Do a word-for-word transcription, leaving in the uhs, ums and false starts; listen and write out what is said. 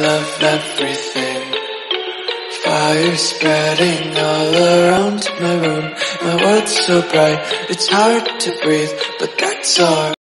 love everything. Fire spreading all around my room. My world's so bright, it's hard to breathe, but that's alright.